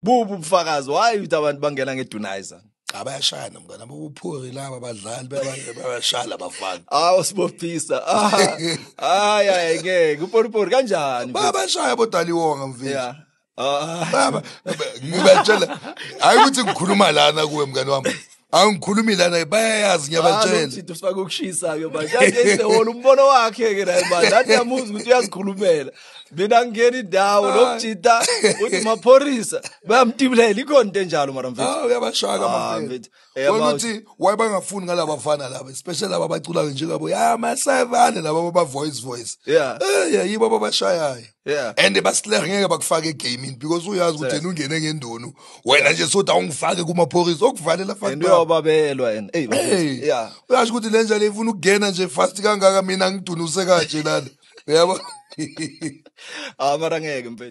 bubu ubufakazi why uthi abantu bangena ngedunizer abayashaya mngana bobuphuri laba abadlali bayashaya abafana sibophisa hayi ngeke uporipori kanjani bayashaya boDaliwonga mfethu yeah baba ngibetshela hayi ukuthi ngikhuluma lana kuwe mngani wami angikhulumi lana bayayazi ngiyabatshela uthi ufaka ukushisa ke manje yase wona umbono wakhe ke la manje athi yamuzi ukuthi uyazikhulumela mina ngingena indawo lokujita uthi Maphorisa bayamtibulela ikhona into enjalo mara mfethu uyabashaka mfethu ukuthi why bangafuni ngalaba bafana laba especially laba bacula njengabo ya masavane laba ba voice yeah yibo babashayayo yeah and basilenge ngeke bakufake egaming because uyazi ukuthi yena ungene ngendonu wena nje sothi awungifake kuMaphorisa okuvalela fuck and uyobabelwa and yeah uyasho ukuthi le njalo ifuna ukungena nje fast kangaka mina ngidunuse kanje lana uyabo mara ngeke mfethu